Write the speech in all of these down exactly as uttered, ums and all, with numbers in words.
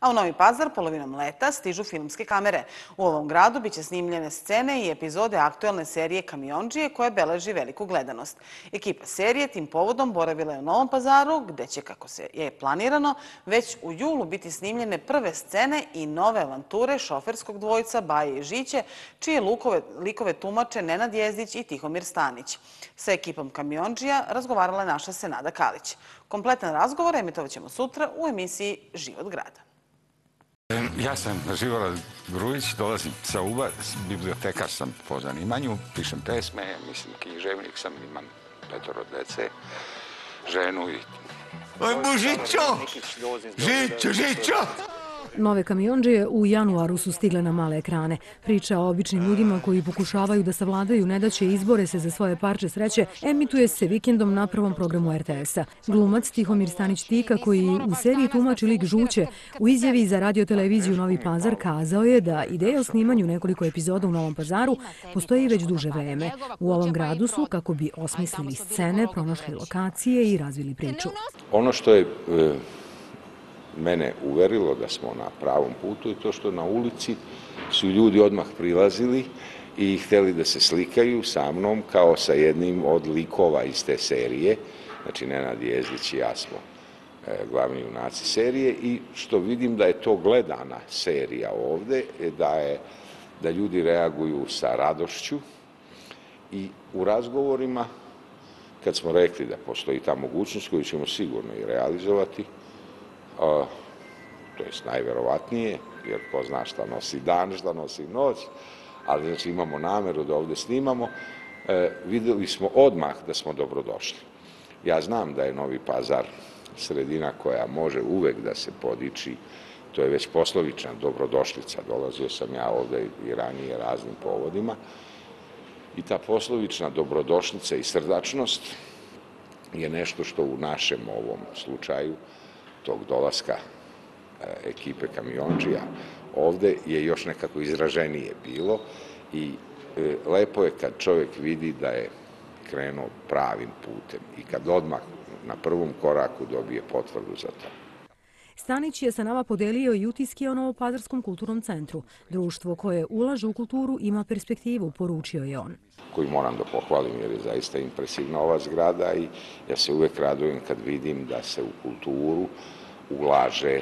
A u Novi Pazar polovinom leta stižu filmske kamere. U ovom gradu biće snimljene scene i epizode aktuelne serije Kamiondžije koja beleži veliku gledanost. Ekipa serije tim povodom boravila je u Novom Pazaru, gde će, kako se je planirano, već u julu biti snimljene prve scene i nove avanture šoferskog dvojca Baje i Žiće, čije lukove, likove tumače Nenad Jezdić i Tihomir Stanić. Sa ekipom Kamiondžija razgovarala je naša Senada Kalić. Kompletan razgovor emitovat ćemo sutra u emisiji Život grada. Ja sam Živorad Grujić, dolazim sa Uba, bibliotekar sam po zanimanju, pišem pesme, mislim književnik sam, imam petoro dece, ženu i... Ajmo, Žićo! Žićo, Žićo! Nove Kamiondžije u januaru su stigle na male ekrane. Priča o običnim ljudima koji pokušavaju da savladaju nedaće i izbore se za svoje parče sreće emituje se vikendom na prvom programu er te es-a. Glumac Tihomir Stanić Tika, koji u seriji tumači lik Žuće, u izjavi za radioteleviziju Novi Pazar kazao je da ideja o snimanju nekoliko epizoda u Novom Pazaru postoji već duže vreme. U ovom gradu su, kako bi osmislili scene, pronašli lokacije i razvili priču. Ono što je mene uverilo da smo na pravom putu je to što na ulici su ljudi odmah prilazili i hteli da se slikaju sa mnom kao sa jednim od likova iz te serije. Znači, Nenad Jezdić i ja smo glavni junaci serije i što vidim da je to gledana serija ovde, da, je, da ljudi reaguju sa radošću i u razgovorima, kad smo rekli da postoji ta mogućnost koju ćemo sigurno i realizovati, Uh, to je najverovatnije, jer ko zna šta nosi dan, šta nosi noć, ali znači imamo nameru da ovde snimamo, uh, videli smo odmah da smo dobrodošli. Ja znam da je Novi Pazar sredina koja može uvek da se podiči, to je već poslovična dobrodošlica, dolazio sam ja ovde i ranije raznim povodima, i ta poslovična dobrodošlica i srdačnost je nešto što u našem ovom slučaju tog dolaska ekipe Kamiondžija ovde je još nekako izraženije bilo i lepo je kad čovjek vidi da je krenuo pravim putem i kad odmah na prvom koraku dobije potvrdu za to. Stanić je sa nama podelio i utiske o Novopazarskom kulturnom centru. Društvo koje ulaže u kulturu ima perspektivu, poručio je on. Koji moram da pohvalim jer je zaista impresivna ova zgrada i ja se uvek radujem kad vidim da se u kulturu ulaže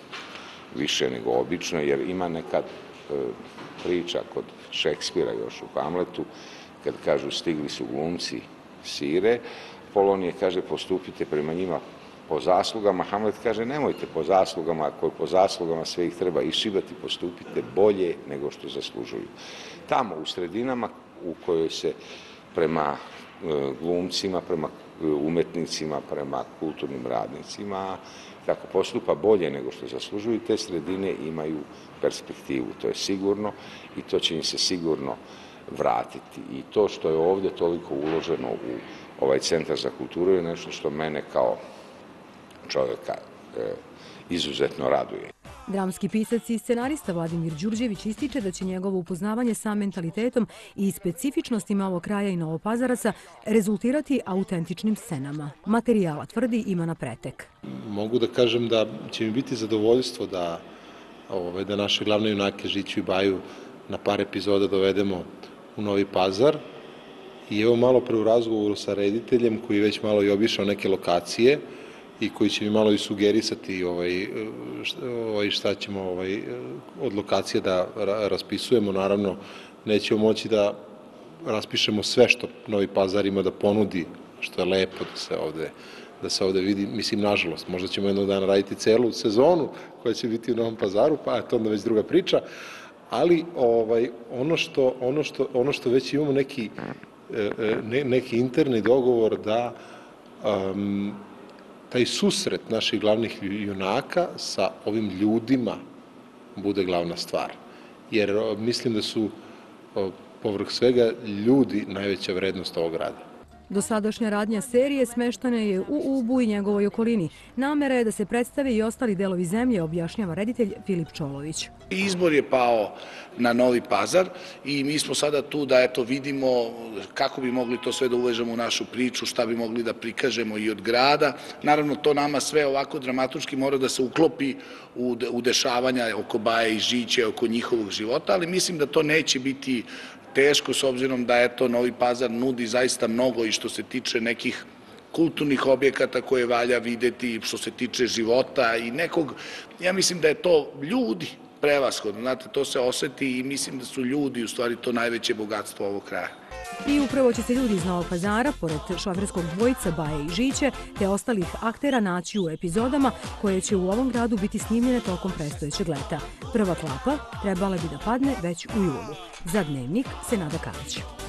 više nego obično, jer ima neka e, priča kod Šekspira još u Hamletu, kad kažu stigli su glumci sire, Polonije kaže postupite prema njima po zaslugama, Hamlet kaže nemojte po zaslugama, ako je po zaslugama sve ih treba iščibati, postupite bolje nego što zaslužuju. Tamo u sredinama u kojoj se prema glumcima, prema umetnicima, prema kulturnim radnicima, tako postupa bolje nego što zaslužuju, te sredine imaju perspektivu, to je sigurno i to će im se sigurno vratiti. I to što je ovde toliko uloženo u ovaj centar za kulturu je nešto što mene kao čovjeka e, izuzetno raduje. Dramski pisac i scenarista Vladimir Đurđević ističe da će njegovo upoznavanje sa mentalitetom i specifičnostima ovog kraja i Novopazaraca rezultirati autentičnim scenama. Materijala, tvrdi, ima na pretek. Mogu da kažem da će mi biti zadovoljstvo da, ove, da naše glavne junake Žiću i Baju na par epizoda dovedemo u Novi Pazar. I evo malo pre u razgovoru sa rediteljem koji već malo i obišao neke lokacije i koji će mi malo i sugerisati ovaj, ovaj, šta ćemo ovaj, od lokacije da raspisujemo. Naravno, nećemo moći da raspišemo sve što Novi Pazar ima da ponudi, što je lepo da se ovde, da se ovde vidi. Mislim, nažalost, možda ćemo jednog dana raditi celu sezonu koja će biti u Novom Pazaru, pa je to onda već druga priča. Ali ovaj, ono, što, ono, što, ono što već imamo neki, ne, neki interni dogovor da um, taj susret naših glavnih junaka sa ovim ljudima bude glavna stvar. Jer mislim da su povrh svega ljudi najveća vrednost ovog grada. Dosadašnja radnja serije smeštana je u Ubu i njegovoj okolini. Namera je da se predstave i ostali delovi zemlje, objašnjava reditelj Filip Čolović. Izbor je pao na Novi Pazar i mi smo sada tu da eto vidimo kako bi mogli to sve da uvežemo u našu priču, šta bi mogli da prikažemo i od grada. Naravno, to nama sve ovako dramaturški mora da se uklopi u dešavanja oko Baje i Žiće, oko njihovog života, ali mislim da to neće biti teško s obzirom da eto Novi Pazar nudi zaista mnogo i što se tiče nekih kulturnih objekata koje valja videti, što se tiče života i nekog, ja mislim da je to ljudi prevashodno, znate, to se oseti i mislim da su ljudi u stvari to najveće bogatstvo ovog kraja. I upravo će se ljudi iz Novog Pazara, pored šoferskog dvojica Baje i Žiće, te ostalih aktera naći u epizodama koje će u ovom gradu biti snimljene tokom predstojećeg leta. Prva klapa trebala bi da padne već u julu. Za Dnevnik, Senada Karić.